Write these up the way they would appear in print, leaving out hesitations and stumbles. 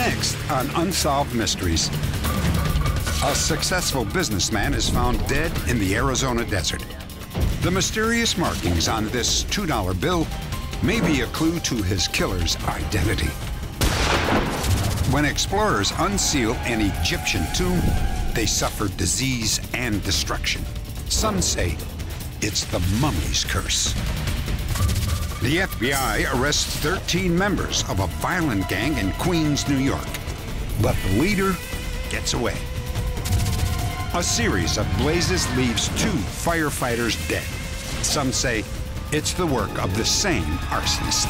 Next on Unsolved Mysteries, a successful businessman is found dead in the Arizona desert. The mysterious markings on this $2 bill may be a clue to his killer's identity. When explorers unseal an Egyptian tomb, they suffer disease and destruction. Some say it's the mummy's curse. The FBI arrests 13 members of a violent gang in Queens, New York. But the leader gets away. A series of blazes leaves 2 firefighters dead. Some say it's the work of the same arsonist.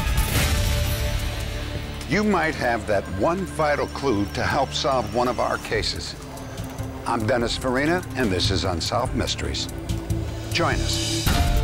You might have that one vital clue to help solve one of our cases. I'm Dennis Farina, and this is Unsolved Mysteries. Join us.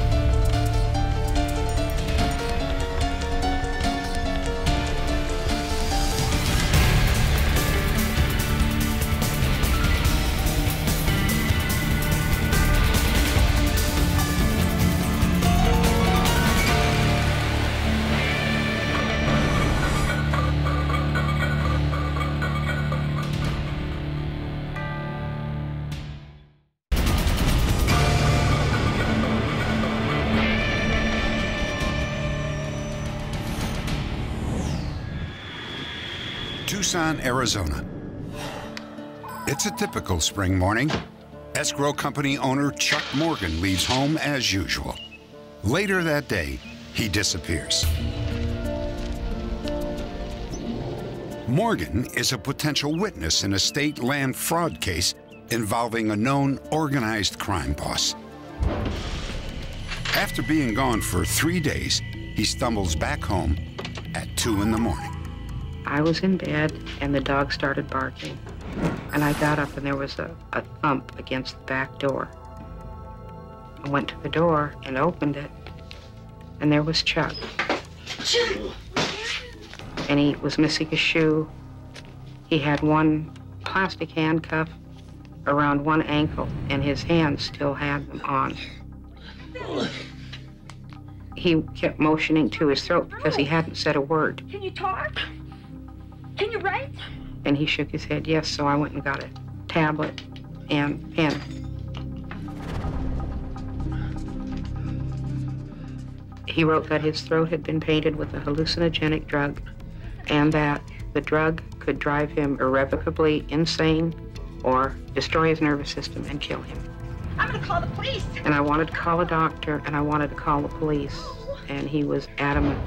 Tucson, Arizona. It's a typical spring morning. Escrow company owner Chuck Morgan leaves home as usual. Later that day, he disappears. Morgan is a potential witness in a state land fraud case involving a known organized crime boss. After being gone for 3 days, he stumbles back home at 2 in the morning. I was in bed, and the dog started barking. And I got up, and there was a thump against the back door. I went to the door and opened it, and there was Chuck. And he was missing a shoe. He had one plastic handcuff around one ankle, and his hands still had them on. He kept motioning to his throat because he hadn't said a word. Can you talk? Can you write? And he shook his head yes, so I went and got a tablet and pen. He wrote that his throat had been painted with a hallucinogenic drug and that the drug could drive him irrevocably insane or destroy his nervous system and kill him. I'm gonna call the police. And I wanted to call a doctor and I wanted to call the police, and he was adamant.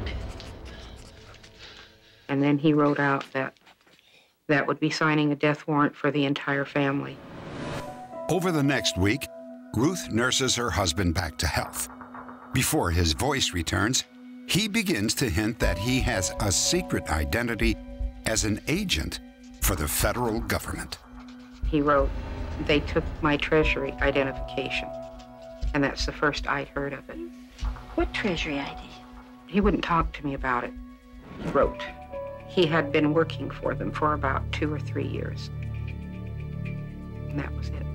And then he wrote out that would be signing a death warrant for the entire family. Over the next week, Ruth nurses her husband back to health. Before his voice returns, he begins to hint that he has a secret identity as an agent for the federal government. He wrote, "They took my Treasury identification." And that's the first I'd heard of it. What Treasury ID? He wouldn't talk to me about it. He wrote. He had been working for them for about 2 or 3 years. And that was it.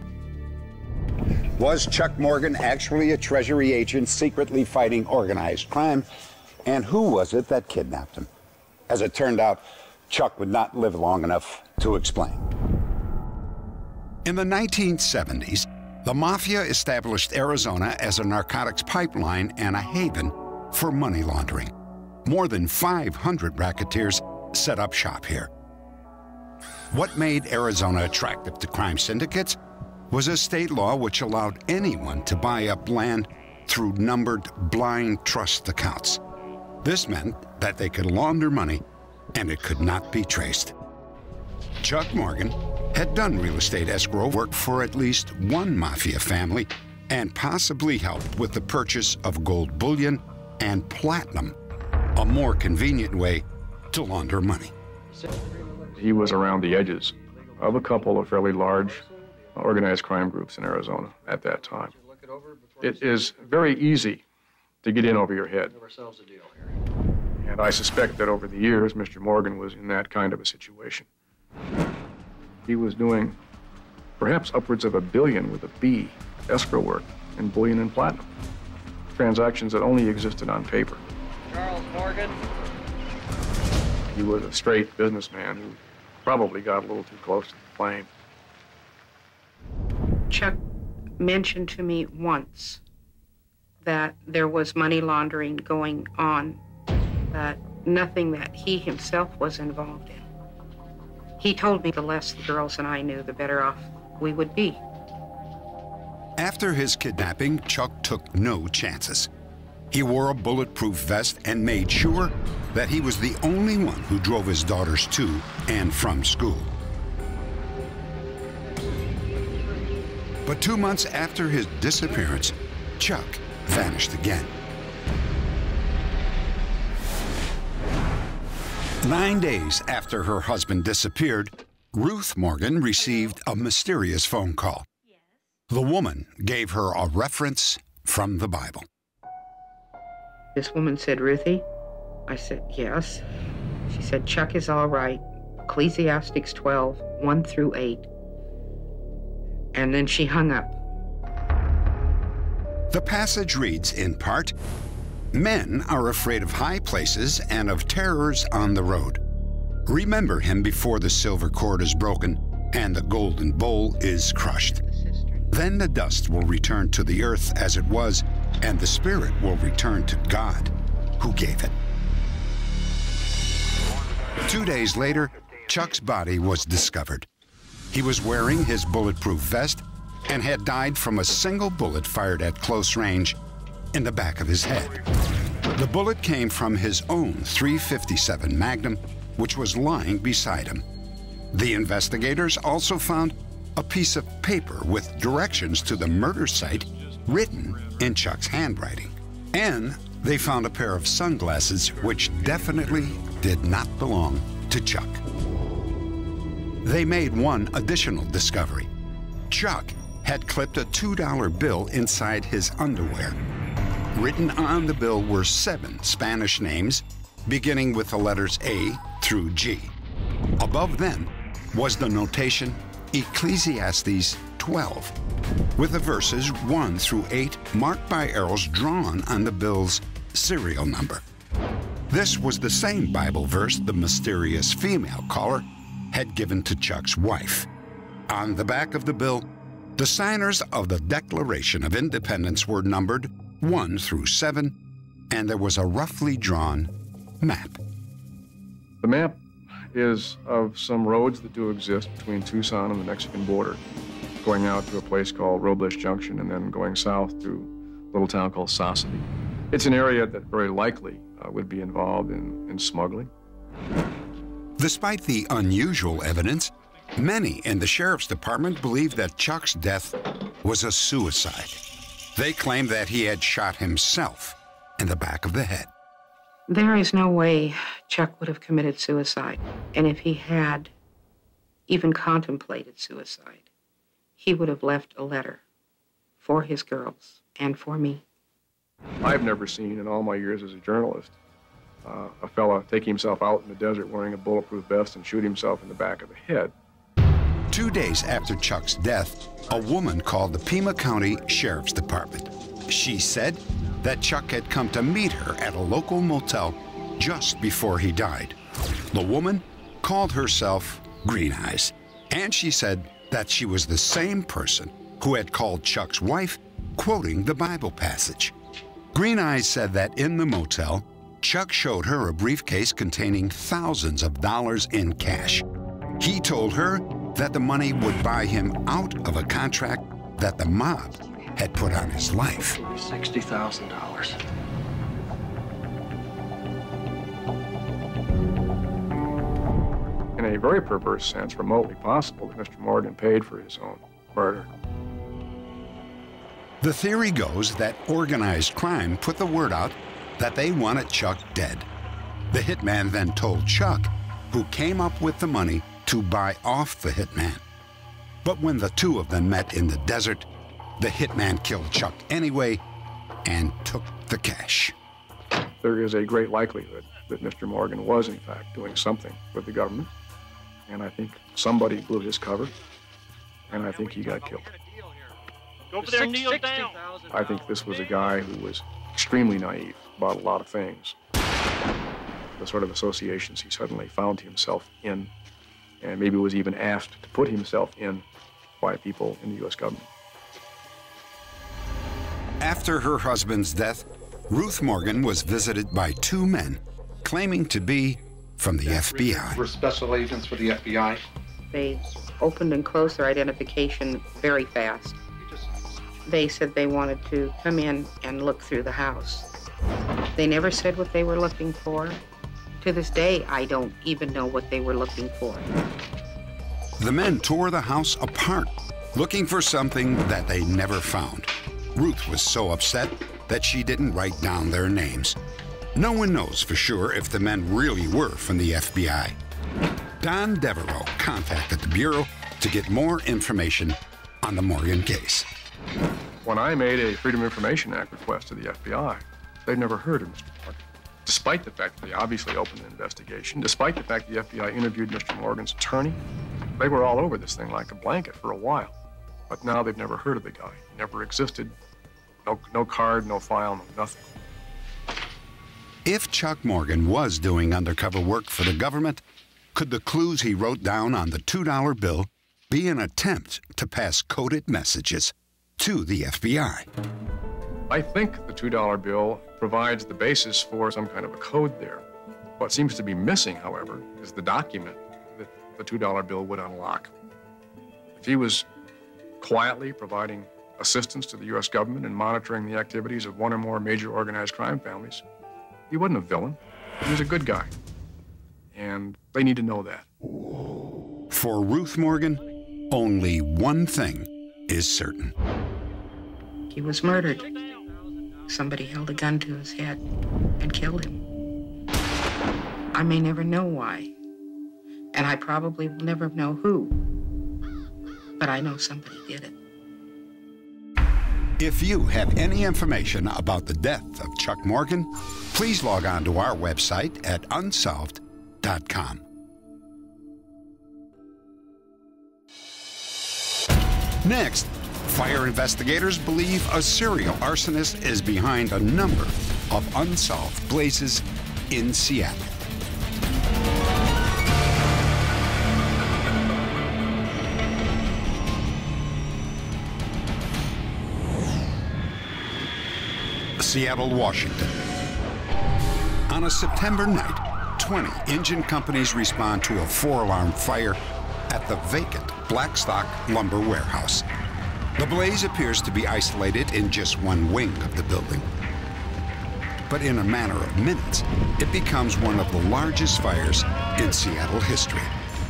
Was Chuck Morgan actually a Treasury agent secretly fighting organized crime? And who was it that kidnapped him? As it turned out, Chuck would not live long enough to explain. In the 1970s, the Mafia established Arizona as a narcotics pipeline and a haven for money laundering. More than 500 racketeers set up shop here. What made Arizona attractive to crime syndicates was a state law which allowed anyone to buy up land through numbered blind trust accounts. This meant that they could launder money and it could not be traced. Chuck Morgan had done real estate escrow work for at least one Mafia family and possibly helped with the purchase of gold bullion and platinum, a more convenient way to launder money. He was around the edges of a couple of fairly large organized crime groups in Arizona at that time. It is very easy to get in over your head. And I suspect that over the years, Mr. Morgan was in that kind of a situation. He was doing perhaps upwards of $1 billion with a B escrow work in bullion and platinum, transactions that only existed on paper. Charles Morgan. He was a straight businessman who probably got a little too close to the flame. Chuck mentioned to me once that there was money laundering going on, but nothing that he himself was involved in. He told me the less the girls and I knew, the better off we would be. After his kidnapping, Chuck took no chances. He wore a bulletproof vest and made sure that he was the only one who drove his daughters to and from school. But 2 months after his disappearance, Chuck vanished again. 9 days after her husband disappeared, Ruth Morgan received a mysterious phone call. The woman gave her a reference from the Bible. This woman said, "Ruthie?" I said, "Yes." She said, "Chuck is all right. Ecclesiastes 12, 1 through 8. And then she hung up. The passage reads in part, "Men are afraid of high places and of terrors on the road. Remember him before the silver cord is broken and the golden bowl is crushed. Then the dust will return to the earth as it was, and the spirit will return to God, who gave it." 2 days later, Chuck's body was discovered. He was wearing his bulletproof vest and had died from a single bullet fired at close range in the back of his head. The bullet came from his own .357 Magnum, which was lying beside him. The investigators also found a piece of paper with directions to the murder site written in Chuck's handwriting. And they found a pair of sunglasses which definitely did not belong to Chuck. They made one additional discovery. Chuck had clipped a $2 bill inside his underwear. Written on the bill were 7 Spanish names, beginning with the letters A through G. Above them was the notation Ecclesiastes 12, with the verses 1 through 8 marked by arrows drawn on the bill's serial number. This was the same Bible verse the mysterious female caller had given to Chuck's wife. On the back of the bill, the signers of the Declaration of Independence were numbered 1 through 7, and there was a roughly drawn map. The map is of some roads that do exist between Tucson and the Mexican border, going out to a place called Robles Junction and then going south to a little town called Sasabe. It's an area that very likely would be involved in smuggling. Despite the unusual evidence, many in the sheriff's department believed that Chuck's death was a suicide. They claimed that he had shot himself in the back of the head. There is no way Chuck would have committed suicide. And if he had even contemplated suicide, he would have left a letter for his girls and for me. I've never seen in all my years as a journalist a fella take himself out in the desert wearing a bulletproof vest and shoot himself in the back of the head. 2 days after Chuck's death, a woman called the Pima County Sheriff's Department. She said that Chuck had come to meet her at a local motel just before he died. The woman called herself Green Eyes, and she said that she was the same person who had called Chuck's wife, quoting the Bible passage. Green Eyes said that in the motel, Chuck showed her a briefcase containing thousands of dollars in cash. He told her that the money would buy him out of a contract that the mob had put on his life. $60,000. In a very perverse sense, remotely possible that Mr. Morgan paid for his own murder. The theory goes that organized crime put the word out that they wanted Chuck dead. The hitman then told Chuck, who came up with the money to buy off the hitman. But when the two of them met in the desert, the hitman killed Chuck anyway and took the cash. There is a great likelihood that Mr. Morgan was, in fact, doing something with the government. And I think somebody blew his cover, and I think he got killed. Go over there and kneel down. I think this was a guy who was extremely naive about a lot of things. the sort of associations he suddenly found himself in, and maybe was even asked to put himself in by people in the U.S. government. After her husband's death, Ruth Morgan was visited by two men claiming to be from the FBI. We're special agents for the FBI. They opened and closed their identification very fast. They said they wanted to come in and look through the house. They never said what they were looking for. To this day, I don't even know what they were looking for. The men tore the house apart, looking for something that they never found. Ruth was so upset that she didn't write down their names. No one knows for sure if the men really were from the FBI. Don Devereaux contacted the Bureau to get more information on the Morgan case. When I made a Freedom of Information Act request to the FBI, they'd never heard of Mr. Morgan. Despite the fact that they obviously opened an investigation, despite the fact the FBI interviewed Mr. Morgan's attorney, they were all over this thing like a blanket for a while. But now they've never heard of the guy. He never existed. No card, no file, no nothing. If Chuck Morgan was doing undercover work for the government, could the clues he wrote down on the $2 bill be an attempt to pass coded messages to the FBI? I think the $2 bill provides the basis for some kind of a code there. What seems to be missing, however, is the document that the $2 bill would unlock. If he was quietly providing assistance to the U.S. government in monitoring the activities of one or more major organized crime families, he wasn't a villain. He was a good guy. And they need to know that. For Ruth Morgan, only one thing is certain. He was murdered. Somebody held a gun to his head and killed him. I may never know why, and I probably will never know who, but I know somebody did it. If you have any information about the death of Chuck Morgan, please log on to our website at unsolved.com. Next, fire investigators believe a serial arsonist is behind a number of unsolved blazes in Seattle. Seattle, Washington. On a September night, 20 engine companies respond to a 4-alarm fire at the vacant Blackstock lumber warehouse. The blaze appears to be isolated in just one wing of the building. But in a matter of minutes, it becomes one of the largest fires in Seattle history.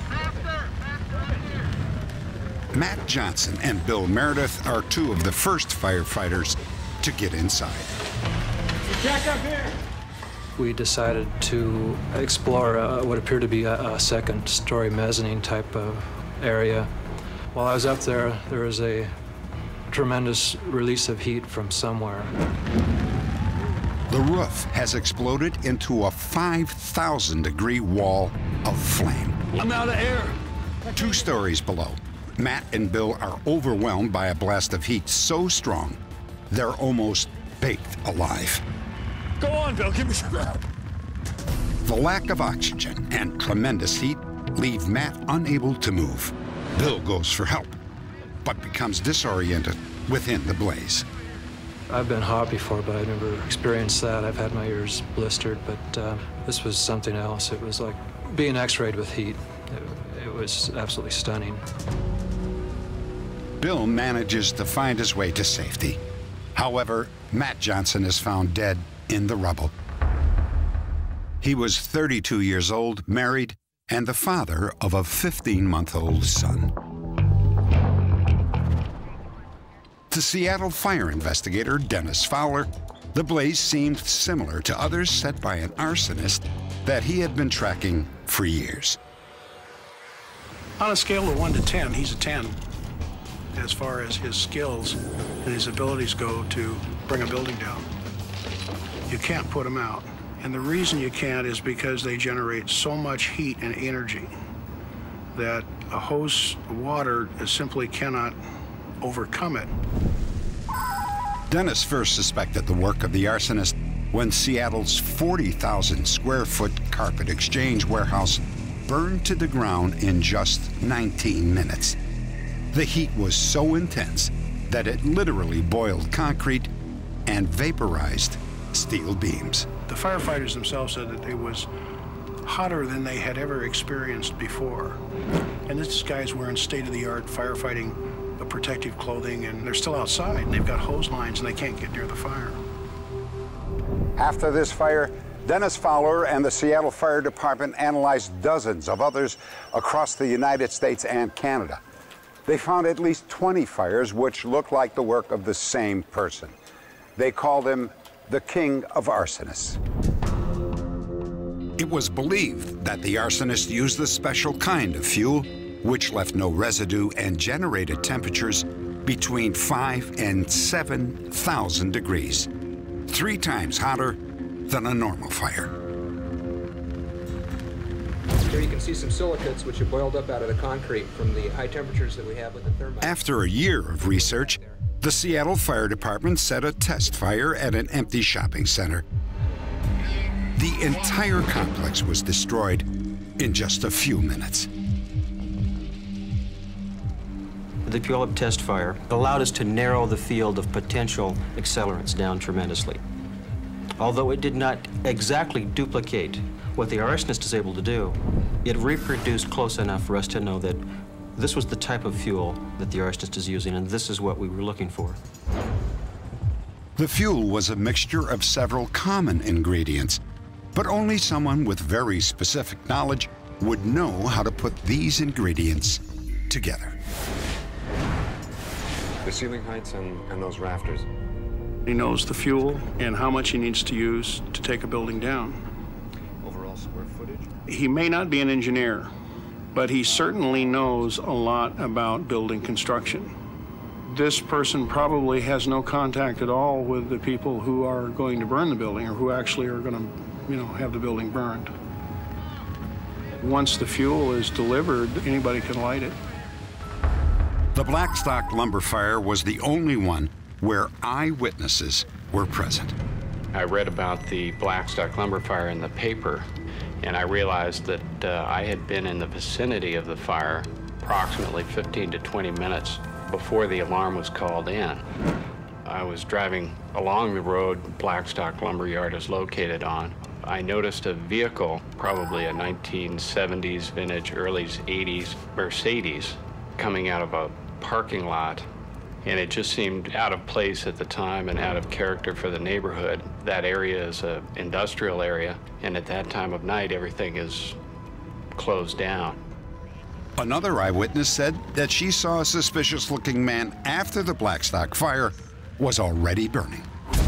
Matt Johnson and Bill Meredith are two of the first firefighters to get inside. Jack up here! We decided to explore what appeared to be a second-story mezzanine type of area. While I was up there, there was a tremendous release of heat from somewhere. The roof has exploded into a 5,000-degree wall of flame. I'm out of air! 2 stories below, Matt and Bill are overwhelmed by a blast of heat so strong, they're almost baked alive. Go on, Bill, give me some help. The lack of oxygen and tremendous heat leave Matt unable to move. Bill goes for help, but becomes disoriented within the blaze. I've been hot before, but I've never experienced that. I've had my ears blistered, but this was something else. It was like being x-rayed with heat. It was absolutely stunning. Bill manages to find his way to safety. However, Matt Johnson is found dead in the rubble. He was 32 years old, married, and the father of a 15-month-old son. To Seattle fire investigator Dennis Fowler, the blaze seemed similar to others set by an arsonist that he had been tracking for years. On a scale of 1 to 10, he's a 10 as far as his skills and his abilities go to bring a building down. You can't put them out. And the reason you can't is because they generate so much heat and energy that a hose of water simply cannot overcome it. Dennis first suspected the work of the arsonist when Seattle's 40,000 square foot carpet exchange warehouse burned to the ground in just 19 minutes. The heat was so intense that it literally boiled concrete and vaporized steel beams. The firefighters themselves said that it was hotter than they had ever experienced before. And this guy's wearing state-of-the-art firefighting protective clothing, and they're still outside, and they've got hose lines, and they can't get near the fire. After this fire, Dennis Fowler and the Seattle Fire Department analyzed dozens of others across the United States and Canada. They found at least 20 fires which looked like the work of the same person. They called him the King of Arsonists. It was believed that the arsonist used a special kind of fuel which left no residue and generated temperatures between 5,000 and 7,000 degrees, 3 times hotter than a normal fire. Here you can see some silicates which have boiled up out of the concrete from the high temperatures that we have with the thermite. After a year of research, the Seattle Fire Department set a test fire at an empty shopping center. The entire complex was destroyed in just a few minutes. The Puyallup test fire allowed us to narrow the field of potential accelerants down tremendously. Although it did not exactly duplicate what the arsonist is able to do, it reproduced close enough for us to know that this was the type of fuel that the arsonist is using, and this is what we were looking for. The fuel was a mixture of several common ingredients, but only someone with very specific knowledge would know how to put these ingredients together. The ceiling heights and those rafters. He knows the fuel and how much he needs to use to take a building down. Overall square footage? He may not be an engineer, but he certainly knows a lot about building construction. This person probably has no contact at all with the people who are going to burn the building or who actually are going to, have the building burned. Once the fuel is delivered, anybody can light it. The Blackstock lumber fire was the only one where eyewitnesses were present. I read about the Blackstock lumber fire in the paper, and I realized that I had been in the vicinity of the fire approximately 15 to 20 minutes before the alarm was called in. I was driving along the road Blackstock lumber yard is located on. I noticed a vehicle, probably a 1970s vintage, early 80s Mercedes, coming out of a parking lot, and it just seemed out of place at the time and out of character for the neighborhood. That area is an industrial area, and at that time of night, everything is closed down. Another eyewitness said that she saw a suspicious-looking man after the Blackstock fire was already burning.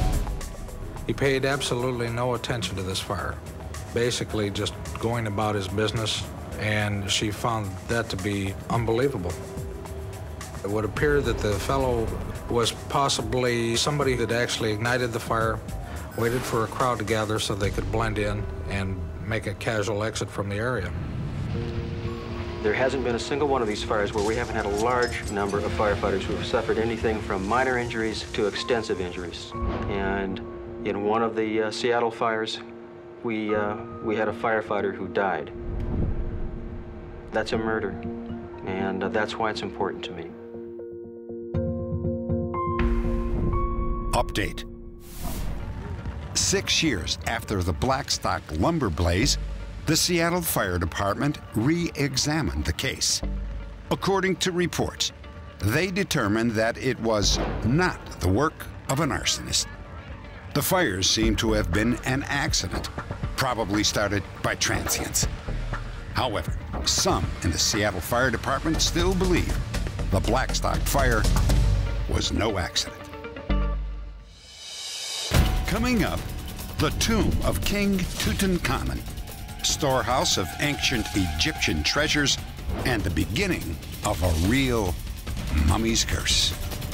He paid absolutely no attention to this fire, basically just going about his business, and she found that to be unbelievable. It would appear that the fellow was possibly somebody that actually ignited the fire, waited for a crowd to gather so they could blend in and make a casual exit from the area. There hasn't been a single one of these fires where we haven't had a large number of firefighters who have suffered anything from minor injuries to extensive injuries. And in one of the Seattle fires, we had a firefighter who died. That's a murder, and that's why it's important to me. Update. 6 years after the Blackstock lumber blaze, the Seattle Fire Department re-examined the case. According to reports, they determined that it was not the work of an arsonist. The fires seem to have been an accident, probably started by transients. However, some in the Seattle Fire Department still believe the Blackstock fire was no accident. Coming up, the tomb of King Tutankhamun, storehouse of ancient Egyptian treasures, and the beginning of a real mummy's curse.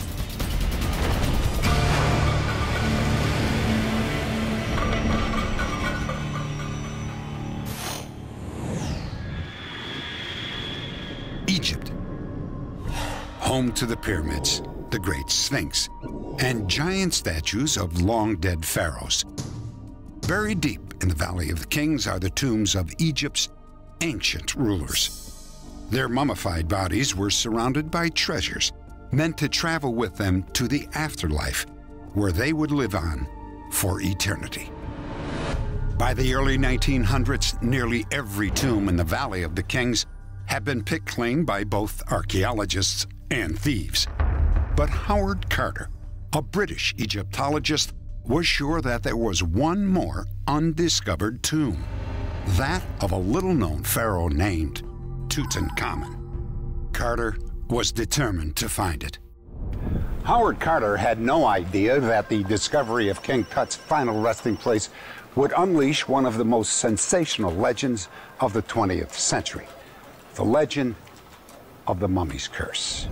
Egypt, home to the pyramids, the Great Sphinx, and giant statues of long-dead pharaohs. Buried deep in the Valley of the Kings are the tombs of Egypt's ancient rulers. Their mummified bodies were surrounded by treasures meant to travel with them to the afterlife, where they would live on for eternity. By the early 1900s, nearly every tomb in the Valley of the Kings had been picked clean by both archaeologists and thieves. But Howard Carter, a British Egyptologist, was sure that there was one more undiscovered tomb, that of a little-known pharaoh named Tutankhamun. Carter was determined to find it. Howard Carter had no idea that the discovery of King Tut's final resting place would unleash one of the most sensational legends of the 20th century, the legend of the Mummy's Curse.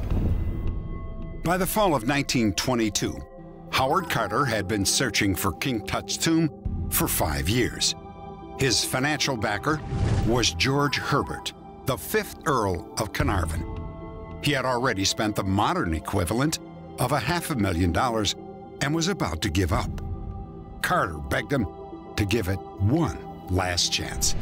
By the fall of 1922, Howard Carter had been searching for King Tut's tomb for 5 years. His financial backer was George Herbert, the 5th Earl of Carnarvon. He had already spent the modern equivalent of $500,000 and was about to give up. Carter begged him to give it one last chance.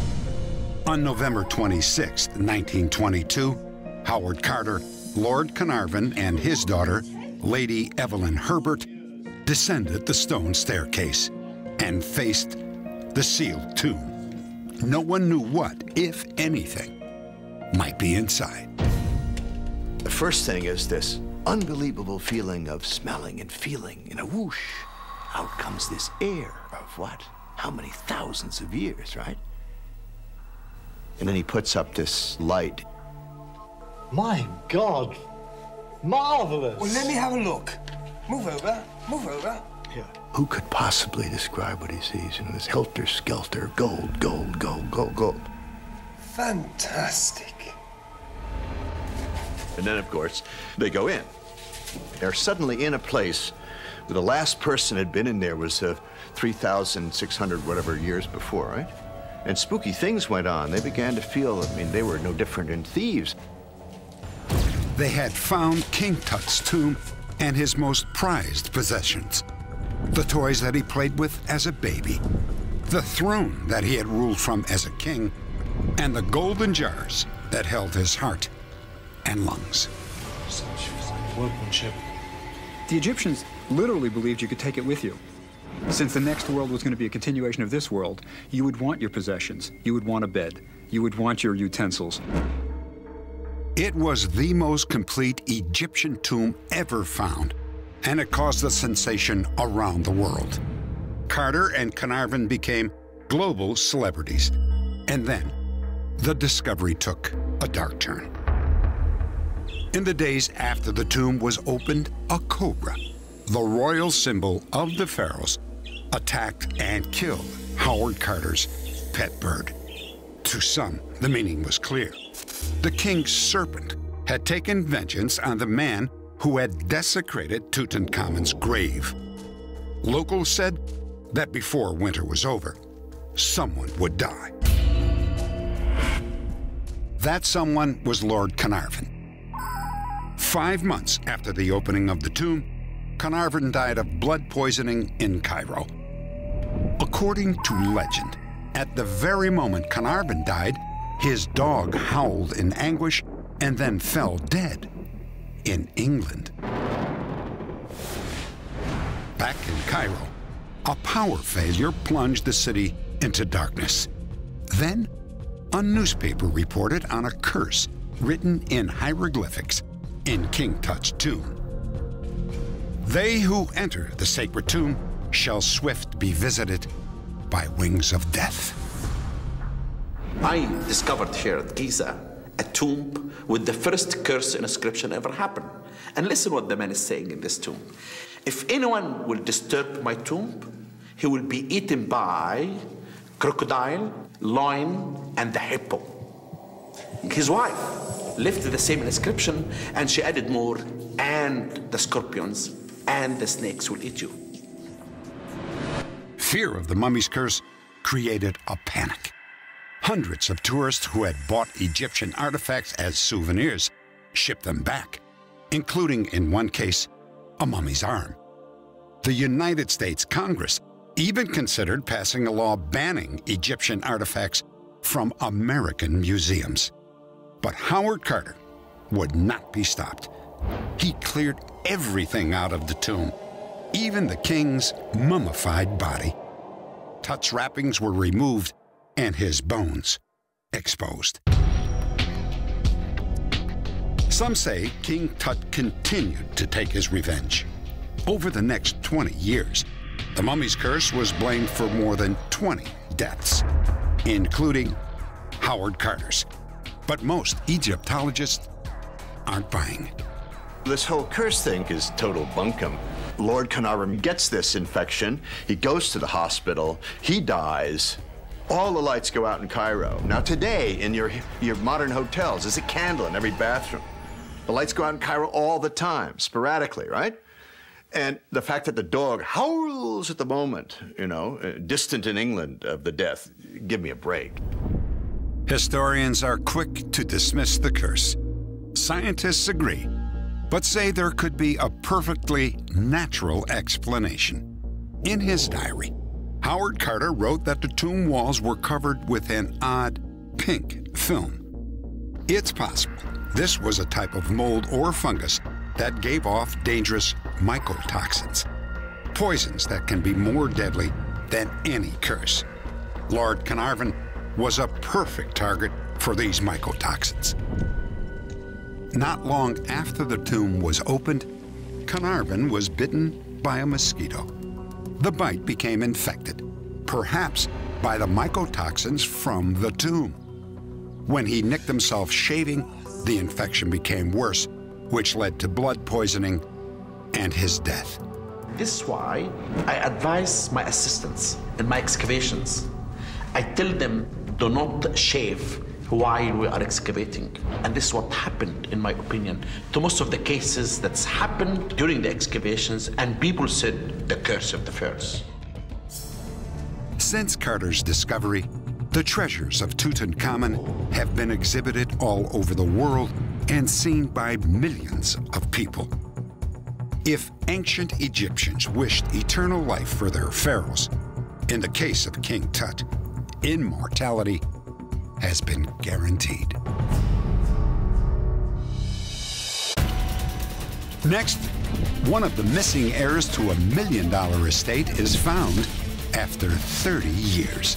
On November 26, 1922, Howard Carter, Lord Carnarvon, and his daughter, Lady Evelyn Herbert, descended the stone staircase and faced the sealed tomb. No one knew what, if anything, might be inside. The first thing is this unbelievable feeling of smelling and feeling in a whoosh. Out comes this air of what? How many thousands of years, right? And then he puts up this light. My God, marvelous. Well, let me have a look. Move over, move over. Yeah. Who could possibly describe what he sees? You know, this helter-skelter, gold, gold, gold, gold, gold. Fantastic. And then, of course, they go in. They're suddenly in a place where the last person had been in there was 3,600 whatever years before, right? And spooky things went on. They began to feel, I mean, they were no different than thieves. They had found King Tut's tomb and his most prized possessions. The toys that he played with as a baby, the throne that he had ruled from as a king, and the golden jars that held his heart and lungs. Such fine workmanship. The Egyptians literally believed you could take it with you. Since the next world was going to be a continuation of this world, you would want your possessions, you would want a bed, you would want your utensils. It was the most complete Egyptian tomb ever found, and it caused a sensation around the world. Carter and Carnarvon became global celebrities, and then the discovery took a dark turn. In the days after the tomb was opened, a cobra, the royal symbol of the pharaohs, attacked and killed Howard Carter's pet bird. To some, the meaning was clear. The king's serpent had taken vengeance on the man who had desecrated Tutankhamun's grave. Locals said that before winter was over, someone would die. That someone was Lord Carnarvon. 5 months after the opening of the tomb, Carnarvon died of blood poisoning in Cairo. According to legend, at the very moment Carnarvon died, his dog howled in anguish and then fell dead in England. Back in Cairo, a power failure plunged the city into darkness. Then, a newspaper reported on a curse written in hieroglyphics in King Tut's tomb. They who enter the sacred tomb shall swift be visited by wings of death. I discovered here at Giza a tomb with the first curse inscription ever happened. And listen what the man is saying in this tomb. If anyone will disturb my tomb, he will be eaten by crocodile, lion, and the hippo. His wife lifted the same inscription, and she added more, and the scorpions and the snakes will eat you. Fear of the mummy's curse created a panic. Hundreds of tourists who had bought Egyptian artifacts as souvenirs shipped them back, including, in one case, a mummy's arm. The United States Congress even considered passing a law banning Egyptian artifacts from American museums. But Howard Carter would not be stopped. He cleared everything out of the tomb, even the king's mummified body. Tut's wrappings were removed and his bones exposed. Some say King Tut continued to take his revenge. Over the next 20 years, the mummy's curse was blamed for more than 20 deaths, including Howard Carter's. But most Egyptologists aren't buying it. This whole curse thing is total bunkum. Lord Carnarvon gets this infection. He goes to the hospital. He dies. All the lights go out in Cairo. Now today, in your modern hotels, there's a candle in every bathroom. The lights go out in Cairo all the time, sporadically, right? And the fact that the dog howls at the moment, you know, distant in England of the death, give me a break. Historians are quick to dismiss the curse. Scientists agree, but say there could be a perfectly natural explanation. In his diary, Howard Carter wrote that the tomb walls were covered with an odd pink film. It's possible this was a type of mold or fungus that gave off dangerous mycotoxins, poisons that can be more deadly than any curse. Lord Carnarvon was a perfect target for these mycotoxins. Not long after the tomb was opened, Carnarvon was bitten by a mosquito. The bite became infected, perhaps by the mycotoxins from the tomb. When he nicked himself shaving, the infection became worse, which led to blood poisoning and his death. This is why I advise my assistants in my excavations. I tell them, do not shave while we are excavating. And this is what happened, in my opinion, to most of the cases that's happened during the excavations, and people said the curse of the pharaohs. Since Carter's discovery, the treasures of Tutankhamun have been exhibited all over the world and seen by millions of people. If ancient Egyptians wished eternal life for their pharaohs, in the case of King Tut, immortality has been guaranteed. Next, one of the missing heirs to $1 million estate is found after 30 years.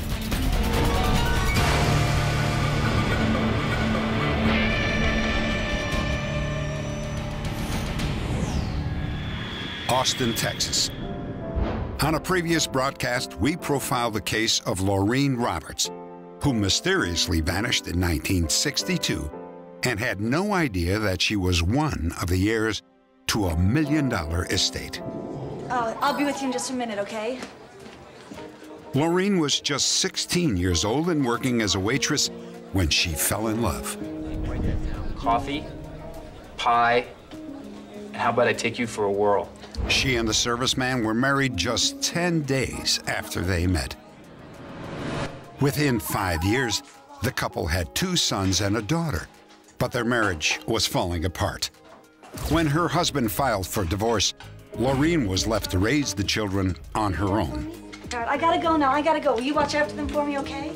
Austin, Texas. On a previous broadcast, we profiled the case of Laureen Roberts, who mysteriously vanished in 1962 and had no idea that she was one of the heirs to $1 million estate. I'll be with you in just a minute, okay? Laureen was just 16 years old and working as a waitress when she fell in love. Coffee, pie, and how about I take you for a whirl? She and the serviceman were married just 10 days after they met. Within 5 years, the couple had 2 sons and a daughter, but their marriage was falling apart. When her husband filed for divorce, Laureen was left to raise the children on her own. All right, I gotta go now. I gotta go. Will you watch after them for me, okay?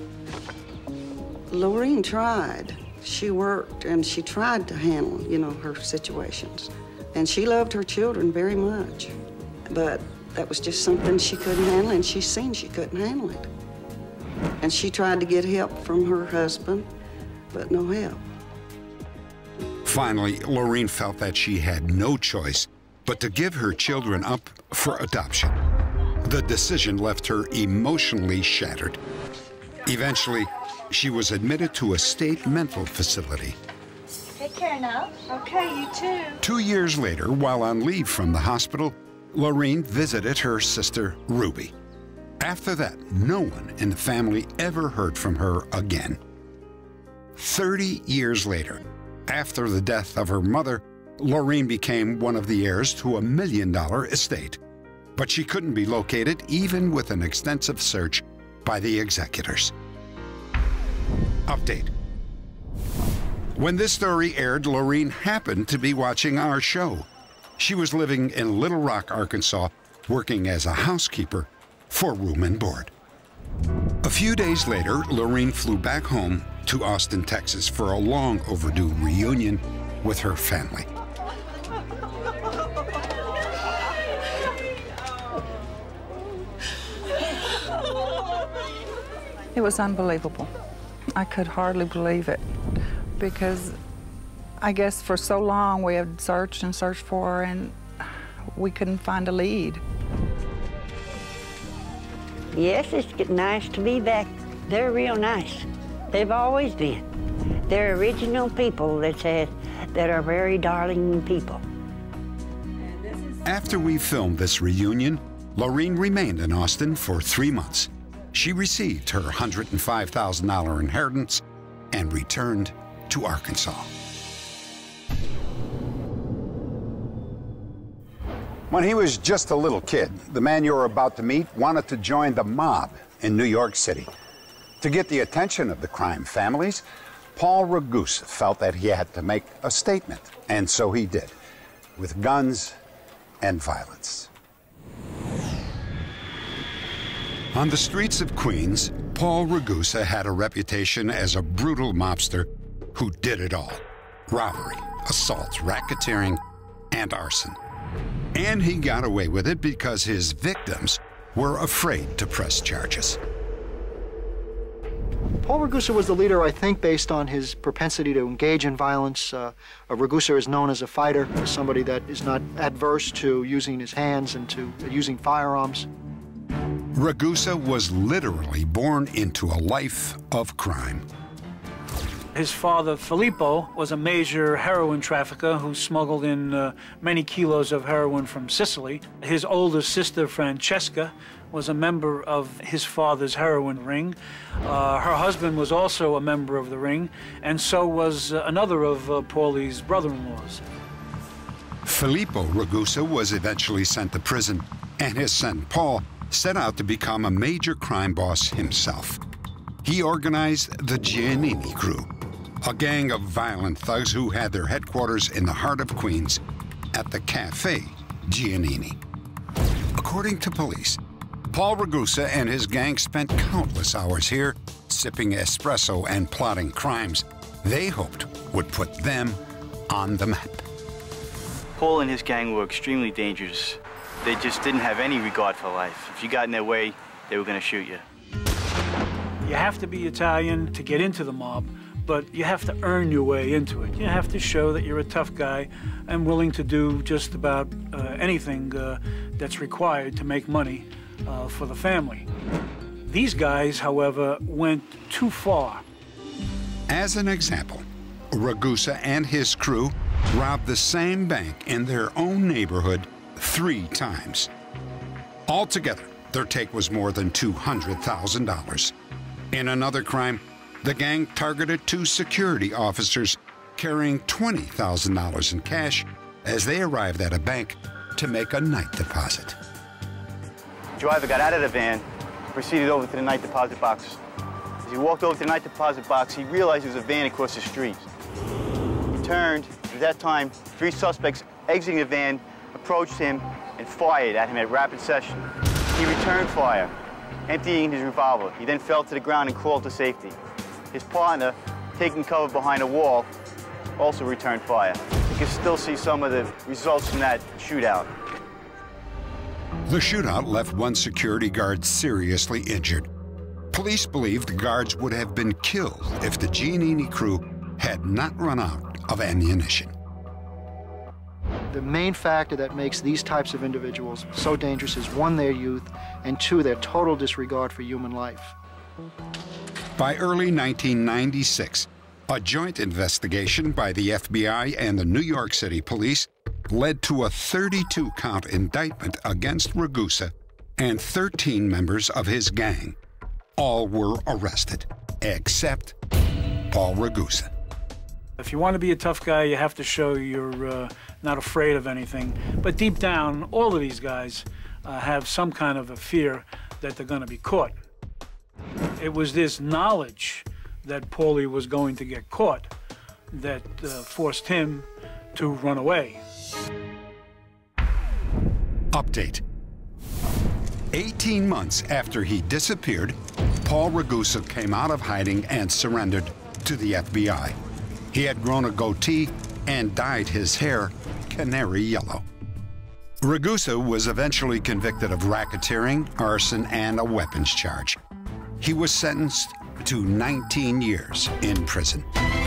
Laureen tried. She worked and she tried to handle, you know, her situations. And she loved her children very much. But that was just something she couldn't handle, and she's seen she couldn't handle it. And she tried to get help from her husband, but no help. Finally, Laureen felt that she had no choice but to give her children up for adoption. The decision left her emotionally shattered. Eventually, she was admitted to a state mental facility. Take care now. Okay, you too. 2 years later, while on leave from the hospital, Laureen visited her sister, Ruby. After that, no one in the family ever heard from her again. 30 years later, after the death of her mother, Laureen became one of the heirs to $1 million estate. But she couldn't be located even with an extensive search by the executors. Update. When this story aired, Laureen happened to be watching our show. She was living in Little Rock, Arkansas, working as a housekeeper for room and board. A few days later, Lorene flew back home to Austin, Texas for a long overdue reunion with her family. It was unbelievable. I could hardly believe it because I guess for so long we had searched and searched for her and we couldn't find a lead. Yes, it's nice to be back. They're real nice. They've always been. They're original people that are very darling people. After we filmed this reunion, Lorene remained in Austin for 3 months. She received her $105,000 inheritance and returned to Arkansas. When he was just a little kid, the man you're about to meet wanted to join the mob in New York City. To get the attention of the crime families, Paul Ragusa felt that he had to make a statement, and so he did, with guns and violence. On the streets of Queens, Paul Ragusa had a reputation as a brutal mobster who did it all: robbery, assault, racketeering, and arson. And he got away with it because his victims were afraid to press charges. Paul Ragusa was the leader, I think, based on his propensity to engage in violence. Ragusa is known as a fighter, as somebody that is not adverse to using his hands and to using firearms. Ragusa was literally born into a life of crime. His father, Filippo, was a major heroin trafficker who smuggled in many kilos of heroin from Sicily. His older sister, Francesca, was a member of his father's heroin ring. Her husband was also a member of the ring, and so was another of Paulie's brother-in-laws. Filippo Ragusa was eventually sent to prison, and his son, Paul, set out to become a major crime boss himself. He organized the Giannini Crew, a gang of violent thugs who had their headquarters in the heart of Queens at the Cafe Giannini. According to police, Paul Ragusa and his gang spent countless hours here, sipping espresso and plotting crimes they hoped would put them on the map. Paul and his gang were extremely dangerous. They just didn't have any regard for life. If you got in their way, they were going to shoot you. You have to be Italian to get into the mob, but you have to earn your way into it. You have to show that you're a tough guy and willing to do just about anything that's required to make money for the family. These guys, however, went too far. As an example, Ragusa and his crew robbed the same bank in their own neighborhood 3 times. Altogether, their take was more than $200,000. In another crime, the gang targeted 2 security officers carrying $20,000 in cash as they arrived at a bank to make a night deposit. The driver got out of the van and proceeded over to the night deposit box. As he walked over to the night deposit box, he realized there was a van across the street. He turned. At that time, 3 suspects exiting the van approached him and fired at him at rapid succession. He returned fire, emptying his revolver. He then fell to the ground and crawled to safety. His partner, taking cover behind a wall, also returned fire. You can still see some of the results from that shootout. The shootout left 1 security guard seriously injured. Police believe the guards would have been killed if the Giannini crew had not run out of ammunition. The main factor that makes these types of individuals so dangerous is 1, their youth, and 2, their total disregard for human life. By early 1996, a joint investigation by the FBI and the New York City Police led to a 32-count indictment against Ragusa and 13 members of his gang. All were arrested, except Paul Ragusa. If you want to be a tough guy, you have to show you're not afraid of anything. But deep down, all of these guys have some kind of a fear that they're going to be caught. It was this knowledge that Paulie was going to get caught that forced him to run away. Update. 18 months after he disappeared, Paul Ragusa came out of hiding and surrendered to the FBI. He had grown a goatee and dyed his hair canary yellow. Ragusa was eventually convicted of racketeering, arson, and a weapons charge. He was sentenced to 19 years in prison.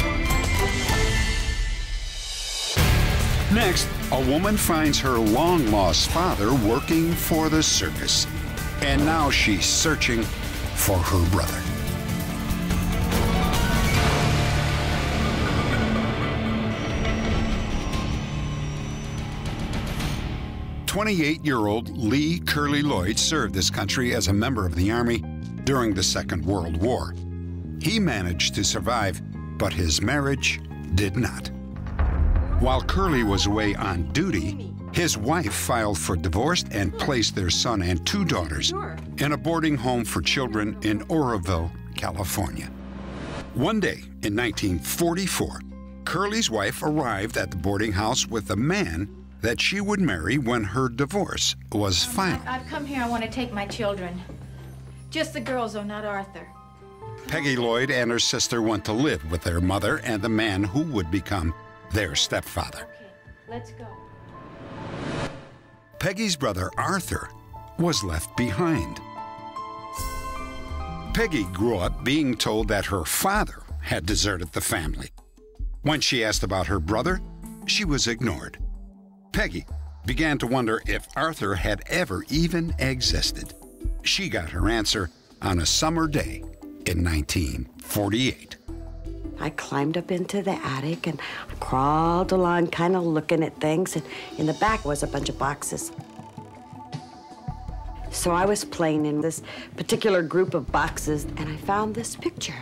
Next, a woman finds her long-lost father working for the circus, and now she's searching for her brother. "28-year-old Lee Curly Lloyd served this country as a member of the Army during the Second World War. He managed to survive, but his marriage did not. While Curly was away on duty, his wife filed for divorce and placed their son and 2 daughters in a boarding home for children in Oroville, California. One day in 1944, Curly's wife arrived at the boarding house with a man that she would marry when her divorce was final. I've come here, I want to take my children. Just the girls, though, not Arthur. Peggy Lloyd and her sister went to live with their mother and the man who would become their stepfather. Let's go. Peggy's brother, Arthur, was left behind. Peggy grew up being told that her father had deserted the family. When she asked about her brother, she was ignored. Peggy began to wonder if Arthur had ever even existed. She got her answer on a summer day in 1948. I climbed up into the attic and I crawled along, kind of looking at things, and in the back was a bunch of boxes. So I was playing in this particular group of boxes, and I found this picture.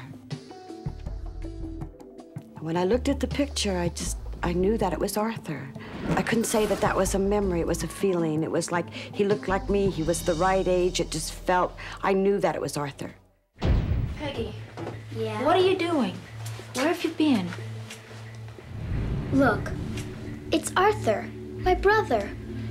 When I looked at the picture, I knew that it was Arthur. I couldn't say that that was a memory, it was a feeling. It was like he looked like me, he was the right age, it just felt, I knew that it was Arthur. Peggy. Yeah? What are you doing? Where have you been? Look, it's Arthur, my brother.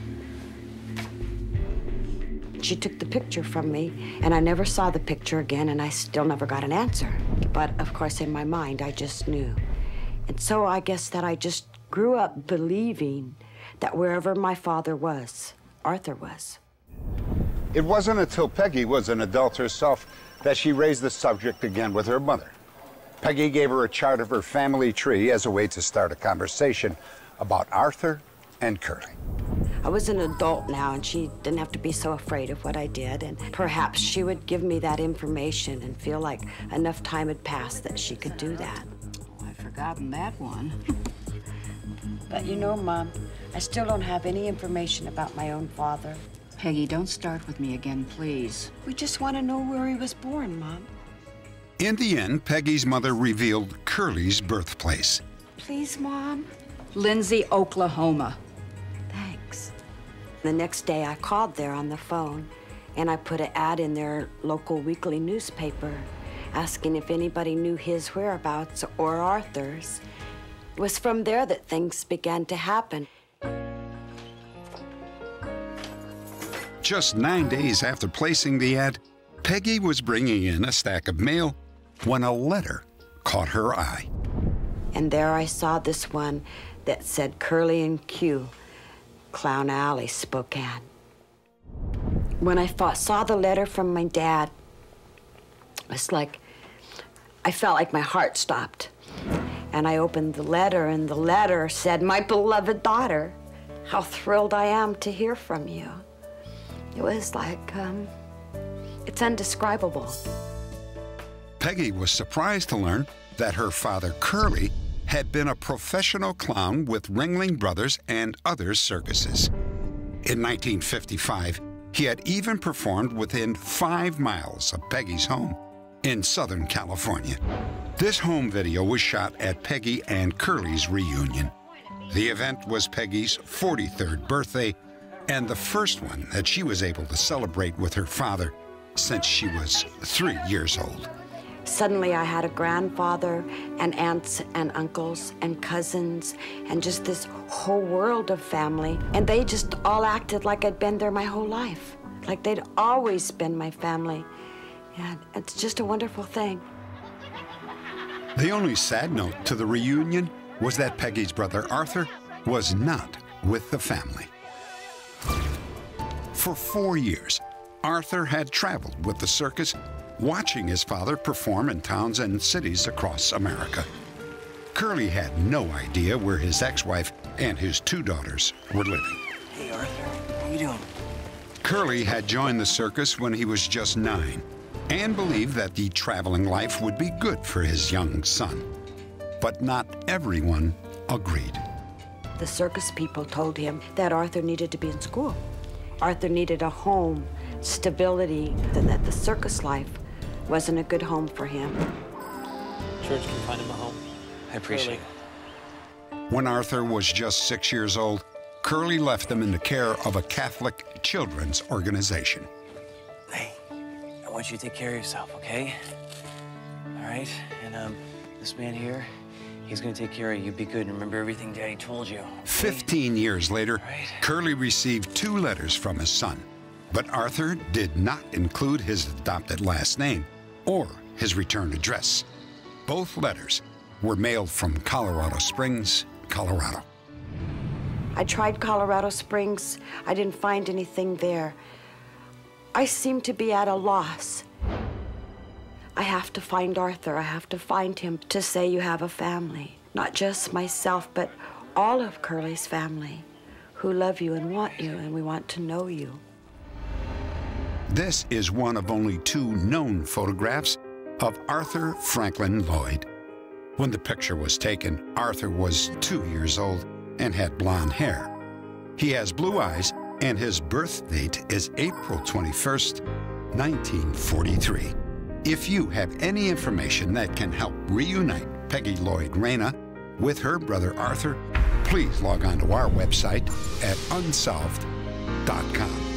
She took the picture from me, and I never saw the picture again, and I still never got an answer. But of course, in my mind, I just knew. And so I guess that I just grew up believing that wherever my father was, Arthur was. It wasn't until Peggy was an adult herself that she raised the subject again with her mother. Peggy gave her a chart of her family tree as a way to start a conversation about Arthur and Curly. I was an adult now, and she didn't have to be so afraid of what I did, and perhaps she would give me that information and feel like enough time had passed that she could do that. I've forgotten that one. But you know, Mom, I still don't have any information about my own father. Peggy, don't start with me again, please. We just want to know where he was born, Mom. In the end, Peggy's mother revealed Curly's birthplace. Please, Mom. Lindsay, Oklahoma. Thanks. The next day, I called there on the phone, and I put an ad in their local weekly newspaper asking if anybody knew his whereabouts or Arthur's. It was from there that things began to happen. Just 9 days after placing the ad, Peggy was bringing in a stack of mail when a letter caught her eye. And there I saw this one that said Curly and Q, Clown Alley, Spokane. When I saw the letter from my dad, it's like, I felt like my heart stopped. And I opened the letter, and the letter said, "My beloved daughter, how thrilled I am to hear from you." It was like, it's indescribable. Peggy was surprised to learn that her father, Curly, had been a professional clown with Ringling Brothers and other circuses. In 1955, he had even performed within 5 miles of Peggy's home in Southern California. This home video was shot at Peggy and Curly's reunion. The event was Peggy's 43rd birthday and the first one that she was able to celebrate with her father since she was 3 years old. Suddenly I had a grandfather and aunts and uncles and cousins and just this whole world of family, and they just all acted like I'd been there my whole life, like they'd always been my family. And it's just a wonderful thing. The only sad note to the reunion was that Peggy's brother Arthur was not with the family. For 4 years, Arthur had traveled with the circus, watching his father perform in towns and cities across America. Curly had no idea where his ex-wife and his 2 daughters were living. Hey, Arthur, how you doing? Curly had joined the circus when he was just 9 and believed that the traveling life would be good for his young son. But not everyone agreed. The circus people told him that Arthur needed to be in school. Arthur needed a home, stability, and that the circus life wasn't a good home for him. Church can find him a home. I appreciate it. When Arthur was just 6 years old, Curly left them in the care of a Catholic children's organization. Hey, I want you to take care of yourself, okay? All right? And, this man here, he's gonna take care of you. Be good and remember everything Daddy told you. 15 years later, Curly received 2 letters from his son, but Arthur did not include his adopted last name or his return address. Both letters were mailed from Colorado Springs, Colorado. I tried Colorado Springs. I didn't find anything there. I seem to be at a loss. I have to find Arthur. I have to find him to say you have a family. Not just myself, but all of Curly's family who love you and want you, and we want to know you. This is one of only 2 known photographs of Arthur Franklin Lloyd. When the picture was taken, Arthur was 2 years old and had blonde hair. He has blue eyes, and his birth date is April 21st, 1943. If you have any information that can help reunite Peggy Lloyd Reyna with her brother Arthur, please log on to our website at unsolved.com.